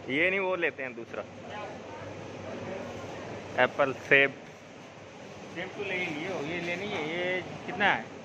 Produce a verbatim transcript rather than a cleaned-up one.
ये नहीं, वो लेते हैं दूसरा एप्पल सेब। सेब तो ले ही लिए हो, ये लेनी है। ये कितना है?